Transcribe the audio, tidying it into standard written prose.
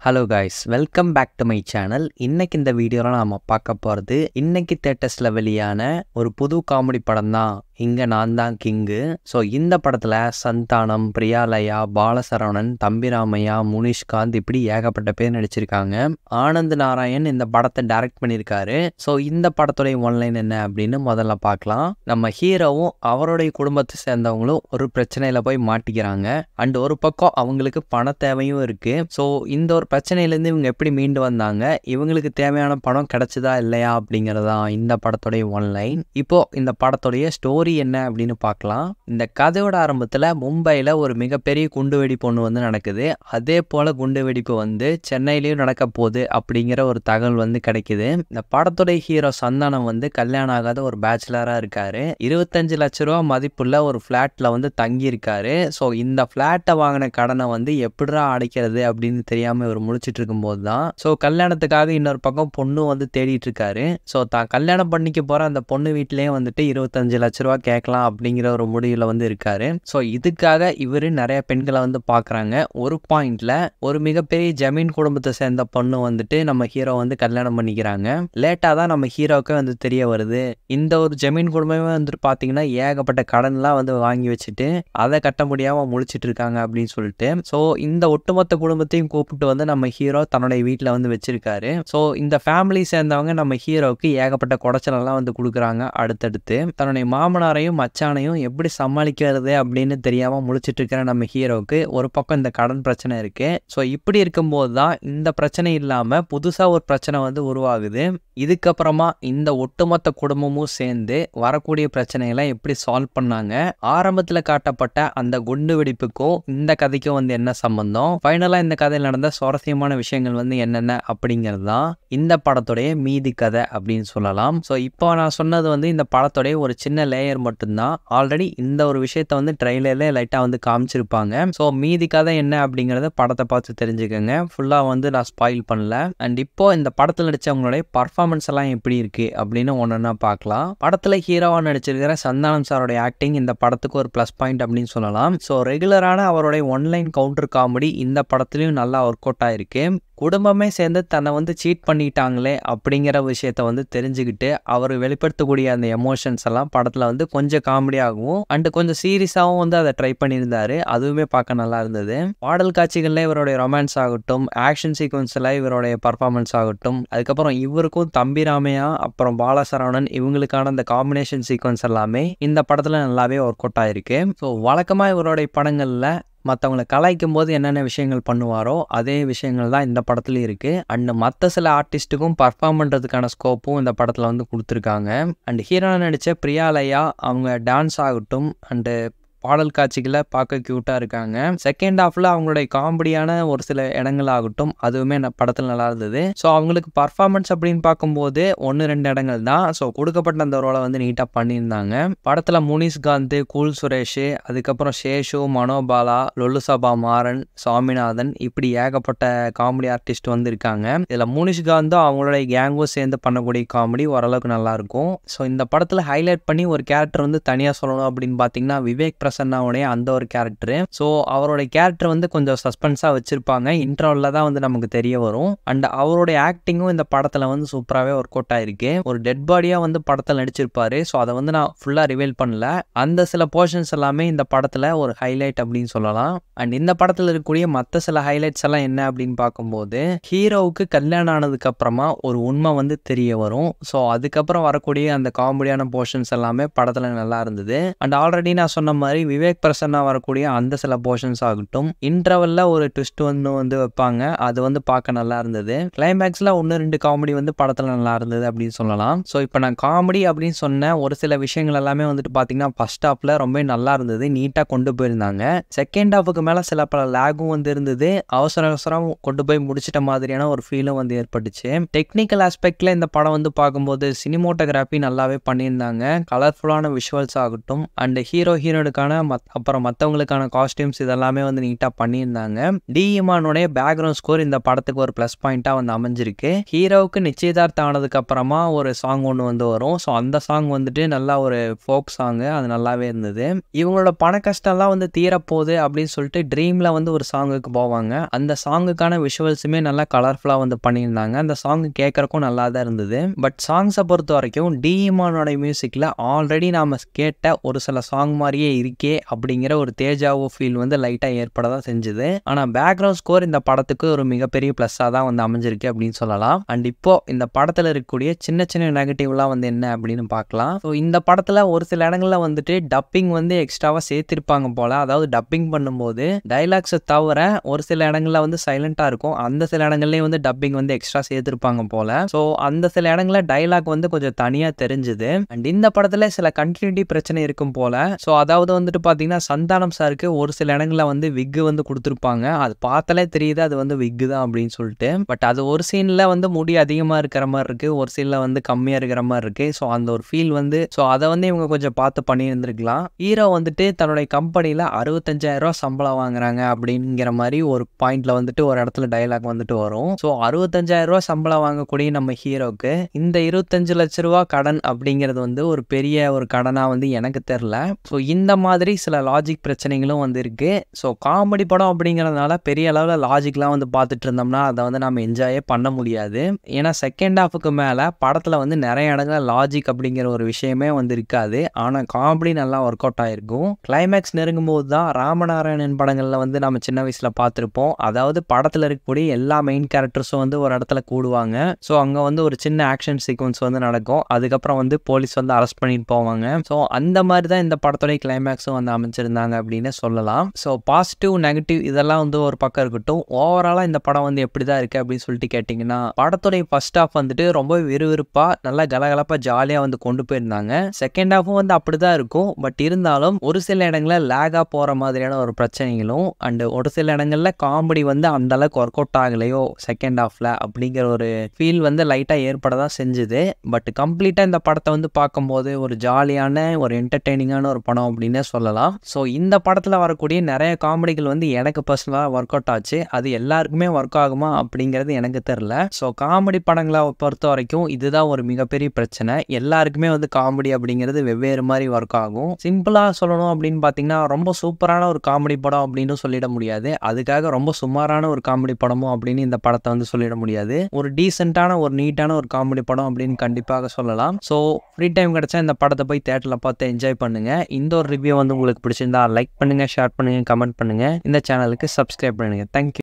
Hello guys, welcome back to my channel. இன்னைக்கு இந்த வீடியோவில் நாம் பார்க்க போகிறது இன்னைக்கு தேட்டர்ஸில் வெளியான ஒரு புது காமெடி படம் தான் இங்கே நான் தான் கிங்கு. ஸோ இந்த படத்தில் சந்தானம், பிரியாலயா, பாலசரவணன், தம்பிராமையா, முனிஷ்காந்த் இப்படி ஏகப்பட்ட பேர் நடிச்சிருக்காங்க. ஆனந்த் நாராயண் இந்த படத்தை டைரக்ட் பண்ணியிருக்காரு. ஸோ இந்த படத்துடைய ஒன்லைன் என்ன அப்படின்னு முதல்ல பார்க்கலாம். நம்ம ஹீரோவும் அவருடைய குடும்பத்தை சேர்ந்தவங்களும் ஒரு பிரச்சனையில் போய் மாட்டிக்கிறாங்க. அண்ட் ஒரு பக்கம் அவங்களுக்கு பண தேவையும் இருக்குது. ஸோ இந்த ஒரு பிரச்சனையிலேருந்து இவங்க எப்படி மீண்டு வந்தாங்க, இவங்களுக்கு தேவையான பணம் கிடைச்சதா இல்லையா அப்படிங்கிறதான் இந்த படத்துடைய ஒன்லைன். இப்போ இந்த படத்துடைய ஸ்டோரி என்ன அப்படின்னு பார்க்கலாம். இந்த கதையோட ஆரம்பத்தில் மும்பையில் ஒரு மிகப்பெரிய குண்டு வெடிப்பு ஒன்று வந்து நடக்குது. அதே போல் குண்டு வெடிப்பு வந்து சென்னையிலையும் நடக்க போகுது அப்படிங்கிற ஒரு தகவல் வந்து கிடைக்குது. இந்த படத்துடைய ஹீரோ சந்தானம் வந்து கல்யாணம் ஆகாத ஒரு பேச்சுலராக இருக்காரு. 25 லட்ச ரூபா மதிப்புள்ள ஒரு ஃப்ளாட்டில் வந்து தங்கியிருக்காரு. ஸோ இந்த ஃப்ளாட்டை வாங்கின கடனை வந்து எப்படிடா அடைக்கிறது அப்படின்னு தெரியாமல் இவர் முடிச்சிட்டு இருக்கும்போது தான் கல்யாணத்துக்காக இன்னொரு பக்கம் பொண்ணு வந்து தேடிட்டு இருக்காரு. ஸோ தான் கல்யாணம் பண்ணிக்க போகிற அந்த பொண்ணு வீட்டிலேயே வந்துட்டு 25 லட்ச ரூபா கேட்கலாம் அப்படிங்கிற ஒரு முடிவில் வந்து இருக்காரு. ஸோ இதுக்காக இவர் நிறைய பெண்களை வந்து பார்க்குறாங்க. ஒரு பாயிண்ட்ல ஒரு மிகப்பெரிய ஜமீன் குடும்பத்தை சேர்ந்த பொண்ணு வந்துட்டு நம்ம ஹீரோ வந்து கல்யாணம் பண்ணிக்கிறாங்க. லேட்டாக தான் நம்ம ஹீரோவுக்கு வந்து தெரிய வருது, இந்த ஒரு ஜமீன் குடும்பமே வந்துட்டு பார்த்தீங்கன்னா ஏகப்பட்ட கடன்லாம் வந்து வாங்கி வச்சுட்டு அதை கட்ட முடியாமல் முழிச்சிட்டு இருக்காங்க அப்படின்னு சொல்லிட்டு. ஸோ இந்த ஒட்டுமொத்த குடும்பத்தையும் கூப்பிட்டு வந்து நம்ம ஹீரோ தன்னுடைய வீட்டில் வந்து வச்சிருக்காரு. ஸோ இந்த ஃபேமிலி சேர்ந்தவங்க நம்ம ஹீரோவுக்கு ஏகப்பட்ட குடைச்சலெல்லாம் வந்து கொடுக்குறாங்க. அடுத்தடுத்து தன்னுடைய மாமனாரையும் மச்சானையும் எப்படி சமாளிக்கிறது அப்படின்னு தெரியாமல் முழிச்சிட்டு இருக்கிற நம்ம ஹீரோவுக்கு ஒரு பக்கம் இந்த கடன் பிரச்சனை இருக்கு. ஸோ இப்படி இருக்கும்போது தான் இந்த பிரச்சனை இல்லாமல் புதுசாக ஒரு பிரச்சனை வந்து உருவாகுது. இதுக்கப்புறமா இந்த ஒட்டுமொத்த குடும்பமும் சேர்ந்து வரக்கூடிய பிரச்சனைகளை எப்படி சால்வ் பண்ணாங்க, ஆரம்பத்தில் காட்டப்பட்ட அந்த குண்டு வெடிப்புக்கும் இந்த கதைக்கும் வந்து என்ன சம்பந்தம், ஃபைனலாக இந்த கதையில் நடந்த சுவாரஸ்யமான விஷயங்கள் வந்து என்னென்ன அப்படிங்கிறது தான் இந்த படத்துடைய மீதி கதை அப்படின்னு சொல்லலாம். ஸோ இப்போ நான் சொன்னது வந்து இந்த படத்துடைய ஒரு சின்ன லேயர் மட்டும்தான். ஆல்ரெடி இந்த ஒரு விஷயத்த வந்து ட்ரெய்லர்ல லைட்டாக வந்து காமிச்சிருப்பாங்க. ஸோ மீதி கதை என்ன அப்படிங்கிறத படத்தை பார்த்து தெரிஞ்சுக்கோங்க. ஃபுல்லாக வந்து நான் ஸ்பாயில் பண்ணல. அண்ட் இப்போ இந்த படத்தில் நடிச்சவங்களுடைய பர்ஃபார்மன்ஸ் எல்லாம் எப்படி இருக்கு அப்படின்னு ஒன்னொன்னா பார்க்கலாம். படத்தில் ஹீரோவாக நடிச்சிருக்கிற சந்தானம் சாரோடைய ஆக்டிங் இந்த படத்துக்கு ஒரு ப்ளஸ் பாயிண்ட் அப்படின்னு சொல்லலாம். ஸோ ரெகுலரான அவருடைய ஒன்லைன் கவுண்டர் காமெடி இந்த படத்துலையும் நல்லா ஒர்க் அவுட் ஆயிருக்கு. குடும்பமே சேர்ந்து தன்னை வந்து சீட் பண்ணிட்டாங்களே அப்படிங்கிற விஷயத்த வந்து தெரிஞ்சுக்கிட்டு அவர் வெளிப்படுத்தக்கூடிய அந்த எமோஷன்ஸ் எல்லாம் படத்தில் வந்து கொஞ்சம் காமெடியாகவும் அண்ட் கொஞ்சம் சீரியஸாகவும் வந்து அதை ட்ரை பண்ணியிருந்தாரு. அதுவுமே பார்க்க நல்லா இருந்தது. பாடல் காட்சிகளில் இவருடைய ரொமான்ஸ் ஆகட்டும், ஆக்ஷன் சீக்வன்ஸில் இவருடைய பர்ஃபார்மன்ஸ் ஆகட்டும், அதுக்கப்புறம் இவருக்கும் தம்பிராமையா அப்புறம் பாலசரவணன் இவங்களுக்கான அந்த காம்பினேஷன் சீக்வன்ஸ் எல்லாமே இந்த படத்தில் நல்லாவே ஒர்க் அவுட் ஆயிருக்கு. ஸோ வழக்கமாக இவருடைய படங்களில் மற்றவங்களை கலாய்க்கும் போது என்னென்ன விஷயங்கள் பண்ணுவாரோ அதே விஷயங்கள் தான் இந்த படத்துலையும் இருக்குது. அண்ட் மற்ற சில ஆர்டிஸ்ட்டுக்கும் பர்ஃபார்ம் பண்ணுறதுக்கான ஸ்கோப்பும் இந்த படத்தில் வந்து கொடுத்துருக்காங்க. அண்ட் ஹீரோனை நடித்த பிரியாலயா அவங்க டான்ஸ் ஆகட்டும் அண்டு பாடல் காட்சிகளை பார்க்க க்யூட்டாக இருக்காங்க. செகண்ட் ஹாஃபில் அவங்களுடைய காமெடியான ஒரு சில இடங்கள் ஆகட்டும் அதுவுமே படத்தில் நல்லா இருந்தது. ஸோ அவங்களுக்கு பர்ஃபார்மன்ஸ் அப்படின்னு பார்க்கும்போது 1-2 இடங்கள் தான். ஸோ கொடுக்கப்பட்ட அந்த ரோலை வந்து நீட்டாக பண்ணியிருந்தாங்க. படத்தில் முனிஷ்காந்த், கூல் சுரேஷ், அதுக்கப்புறம் சேஷு, மனோபாலா, லொல்லுசபா மாறன், சாமிநாதன் இப்படி ஏகப்பட்ட காமெடி ஆர்டிஸ்ட் வந்து இருக்காங்க. இதில் முனிஷ்காந்தும் அவங்களுடைய கேங்கும் சேர்ந்து பண்ணக்கூடிய காமெடி ஓரளவுக்கு நல்லா இருக்கும். ஸோ இந்த படத்தில் ஹைலைட் பண்ணி ஒரு கேரக்டர் வந்து தனியாக சொல்லணும் அப்படின்னு பார்த்தீங்கன்னா விவேக் பிரசன்னாவுடைய அந்த ஒரு கேரக்டர். ஸோ அவருடைய கேரக்டர் வந்து கொஞ்சம் சஸ்பென்ஸாக வச்சிருப்பாங்க. இன்ட்ரோவில் தான் வந்து நமக்கு தெரிய வரும். அண்ட் அவருடைய ஆக்டிங்கும் இந்த படத்தில் வந்து சூப்பராகவே ஒர்க் அவுட் ஆயிருக்கு. ஒரு டெட் பாடியாக வந்து படத்தில் நடிச்சிருப்பாரு. ஸோ அதை வந்து நான் ஃபுல்லாக ரிவீல் பண்ணல. அந்த சில போர்ஷன்ஸ் எல்லாமே இந்த படத்தில் ஒரு ஹைலைட் அப்படின்னு சொல்லலாம். அண்ட் இந்த படத்தில் இருக்கக்கூடிய மற்ற சில ஹைலைட்ஸ் எல்லாம் என்ன அப்படின்னு பார்க்கும்போது ஹீரோவுக்கு கல்யாணம் ஆனதுக்கு அப்புறமா ஒரு உண்மை வந்து தெரிய வரும். ஸோ அதுக்கப்புறம் வரக்கூடிய அந்த காமெடியான போர்ஷன்ஸ் எல்லாமே படத்தில் நல்லா இருந்தது. அண்ட் ஆல்ரெடி நான் சொன்ன மாதிரி விவேக் பிரசன்னா வரக்கூடிய அந்த சில போர்ஷன்ஸ் ஆகட்டும், இன்டர்வல்ல ஒரு ட்விஸ்ட் வந்து வைப்பாங்க. அது வந்து பார்க்க நல்லா இருந்தது. கிளைமேக்ஸ்ல 1-2 காமெடி வந்து படத்துல நல்லா இருந்தது அப்படின்னு சொல்லலாம். ஸோ இப்போ நான் காமெடி அப்படின்னு சொன்ன ஒரு சில விஷயங்கள் எல்லாமே வந்துட்டு பார்த்தீங்கன்னா ஃபர்ஸ்ட் ஹாஃப்ல ரொம்ப நல்லா இருந்தது, நீட்டாக கொண்டு போயிருந்தாங்க. செகண்ட் ஹாஃபுக்கு மேலே சில பல லேகும் வந்து இருந்தது. அவசரம் கொண்டு போய் முடிச்சிட்ட மாதிரியான ஒரு ஃபீலும் வந்து ஏற்பட்டுச்சு. டெக்னிக்கல் ஆஸ்பெக்ட்ல இந்த படம் வந்து பார்க்கும்போது சினிமோட்டோகிராஃபி நல்லாவே பண்ணியிருந்தாங்க. கலர்ஃபுல்லான விஷுவல்ஸ் ஆகட்டும் அண்ட் ஹீரோனுக்கான அப்புறம் மற்றவங்களுக்கான காஸ்டியூம்ஸ் இதெல்லாமே வந்து நீட்டாக பண்ணியிருந்தாங்க. டி இமானுடைய பேக்ரவுண்ட் ஸ்கோர் இந்த படத்துக்கு ஒரு ப்ளஸ் பாயிண்ட்டாக வந்து அமைஞ்சிருக்கு. ஹீரோவுக்கு நிச்சயதார்த்தம் ஆனதுக்கு அப்புறமா ஒரு சாங் ஒன்று வந்து வரும். ஸோ அந்த சாங் வந்துட்டு நல்லா ஒரு ஃபோக் சாங்கு, அது நல்லாவே இருந்தது. இவங்களோட பண கஷ்டம்லாம் வந்து தீரப்போகுது அப்படின்னு சொல்லிட்டு ட்ரீமில் வந்து ஒரு சாங்குக்கு போவாங்க. அந்த சாங்குக்கான விஷுவல்ஸுமே நல்லா கலர்ஃபுல்லாக வந்து பண்ணியிருந்தாங்க. அந்த சாங் கேட்கறக்கும் நல்லா தான் இருந்தது. பட் சாங்ஸை பொறுத்த வரைக்கும் டி இமானோட மியூசிக்கில் ஆல்ரெடி நாம் கேட்ட ஒரு சில சாங் மாதிரியே இருக்கே அப்படிங்கிற ஒரு தேஜாவோ ஃபீல் வந்து லைட்டாக ஏற்பட தான் செஞ்சுது. ஆனால் பேக்ரவுண்ட் ஸ்கோர் இந்த படத்துக்கு ஒரு மிகப்பெரிய ப்ளஸ்ஸாக தான் வந்து அமைஞ்சிருக்கு அப்படின்னு சொல்லலாம். அண்ட் இப்போ இந்த படத்தில் இருக்கக்கூடிய சின்ன சின்ன நெகட்டிவ்லாம் வந்து என்ன அப்படின்னு பார்க்கலாம். ஸோ இந்த படத்தில் ஒரு சில இடங்களில் வந்துட்டு டப்பிங் வந்து எக்ஸ்ட்ராவாக சேர்த்திருப்பாங்க போல. அதாவது டப்பிங் பண்ணும்போது டைலாக்ஸை தவிர ஒரு சில இடங்களில் வந்து சைலண்டாக இருக்கும். அந்த சில இடங்கள்லேயும் வந்து டப்பிங் வந்து எக்ஸ்ட்ரா சேர்த்திருப்பாங்க போல. ஸோ அந்த சில இடங்களில் டைலாக் வந்து கொஞ்சம் தனியாக தெரிஞ்சுது. அண்ட் இந்த படத்தில் சில கண்டினியூட்டி பிரச்சனை இருக்கும் போல. ஸோ அதாவது வந்துட்டு பார்த்தீங்கன்னா சந்தானம் சாருக்கு ஒரு சில இடங்களில் வந்து விக்கு வந்து கொடுத்துருப்பாங்க. அது பார்த்தாலே தெரியுது அது வந்து விக்கு தான் அப்படின்னு சொல்லிட்டு. பட் அது ஒரு சீனில் வந்து முடி அதிகமாக இருக்கிற மாதிரி இருக்கு, ஒரு சீனில் வந்து கம்மியாக இருக்கிற மாதிரி இருக்கு. ஸோ அந்த ஒரு ஃபீல் வந்து அதை வந்து இவங்க கொஞ்சம் பார்த்து பண்ணியிருந்திருக்கலாம். ஹீரோ வந்துட்டு தன்னுடைய கம்பெனியில் 65,000 ரூபா சம்பளம் வாங்குறாங்க அப்படிங்கிற மாதிரி ஒரு பாயிண்ட்ல வந்துட்டு ஒரு இடத்துல டைலாக் வந்துட்டு வரும். ஸோ 65,000 ரூபா சம்பளம் வாங்கக்கூடிய நம்ம ஹீரோக்கு இந்த 25 லட்ச ரூபா கடன் அப்படிங்கிறது வந்து ஒரு பெரிய ஒரு கடனா வந்து எனக்கு தெரியல. ஸோ இந்த மாதிரி சில லாஜிக் பிரச்சனைகளும் வந்து இருக்கு. ஸோ காமெடி படம் அப்படிங்கிறதுனால பெரிய அளவில் லாஜிக்லாம் வந்து பார்த்துட்டு இருந்தோம்னா அதை வந்து நம்ம என்ஜாயே பண்ண முடியாது. ஏன்னா செகண்ட் ஹாஃபுக்கு மேலே படத்தில் வந்து நிறைய இடங்களில் லாஜிக் அப்படிங்கிற ஒரு விஷயமே வந்து இருக்காது. ஆனால் காமெடி நல்லா ஒர்க் அவுட் ஆகிருக்கும். கிளைமேக்ஸ் நெருங்கும் போது தான் ராமநாராயணன் படங்களில் வந்து நம்ம சின்ன வயசில் பார்த்துருப்போம். அதாவது படத்தில் இருக்கக்கூடிய எல்லா மெயின் கேரக்டர்ஸும் வந்து ஒரு இடத்துல கூடுவாங்க. ஸோ அங்கே வந்து ஒரு சின்ன ஆக்ஷன் சீக்வன்ஸ் வந்து நடக்கும். அதுக்கப்புறம் வந்து போலீஸ் வந்து அரெஸ்ட் பண்ணிட்டு போவாங்க. ஸோ அந்த மாதிரி தான் இந்த படத்துடைய கிளைமேக்ஸும் வந்து அமைச்சிருந்தாங்க அப்படின்னு சொல்லலாம். ஸோ பாசிட்டிவ் நெகட்டிவ் இதெல்லாம் வந்து ஒரு பக்கம் இருக்கட்டும், ஓவராலாக இந்த படம் வந்து எப்படி தான் இருக்குது அப்படின்னு சொல்லிட்டு கேட்டிங்கன்னா, படத்துடைய ஃபர்ஸ்ட் ஹாஃப் வந்துட்டு ரொம்ப விறுவிறுப்பாக நல்லா கலகலப்பாக ஜாலியாக வந்து கொண்டு போயிருந்தாங்க. செகண்ட் ஹாஃபும் வந்து அப்படி தான் இருக்கும். பட் இருந்தாலும் ஒரு சில இடங்களில் லேகாக போகிற மாதிரியான ஒரு பிரச்சனைகளும் அண்ட் ஒரு சில இடங்களில் காமெடி வந்து அந்த அளவுக்கு ஒர்க் அவுட் ஆகலையோ செகண்ட் ஹாஃபில் அப்படிங்கிற ஒரு ஃபீல் வந்து லைட்டாக ஏற்பட தான் செஞ்சுது. பட் கம்ப்ளீட்டாக இந்த படத்தை வந்து பார்க்கும்போது ஒரு ஜாலியான ஒரு என்டர்டெய்னிங்கான ஒரு படம் அப்படின்னே சொல்லலாம். ஸோ இந்த படத்தில் வரக்கூடிய நிறைய காமெடிகள் வந்து எனக்கு பர்சனலாக ஒர்க் அவுட் ஆச்சு. அது எல்லாருக்குமே ஒர்க் ஆகுமா அப்படிங்கிறது எனக்கு தெரியல. ஸோ காமெடி படங்களை பொறுத்த வரைக்கும் இதுதான் ஒரு மிகப்பெரிய பிரச்சனை. எல்லாருக்குமே வந்து காமெடி அப்படிங்கிறது வெவ்வேறு மாதிரி ஒர்க் ஆகும். சிம்பிளாக சொல்லணும் அப்படின்னு பார்த்தீங்கன்னா ரொம்ப சூப்பரான ஒரு காமெடி படம் அப்படின்னு சொல்லிட முடியாது. அதுக்காக ரொம்ப சுமாரான ஒரு காமெடி படமும் அப்படின்னு இந்த படத்தை வந்து சொல்லிட முடியாது. ஒரு டீசென்ட்டான ஒரு நீட்டான ஒரு காமெடி படம் அப்படின்னு கண்டிப்பாக சொல்லலாம். ஸோ ஃப்ரீ டைம் கிடைச்சா இந்த படத்தை போய் தியேட்டரில் பார்த்து என்ஜாய் பண்ணுங்க. இந்த ஒரு ரிவ்யூ வந்து உங்களுக்கு பிடிச்சிருந்தா லைக் பண்ணுங்க, ஷேர் பண்ணுங்க, கமெண்ட் பண்ணுங்க. இந்த சேனலுக்கு சப்ஸ்கிரைப் பண்ணுங்க. தேங்க்யூ.